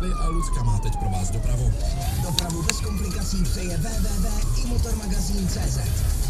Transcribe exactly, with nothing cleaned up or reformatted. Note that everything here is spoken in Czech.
zprávy a Lucka má teď pro vás dopravu. Dopravu bez komplikací přeje w w w tečka i motormagazín tečka cé zet.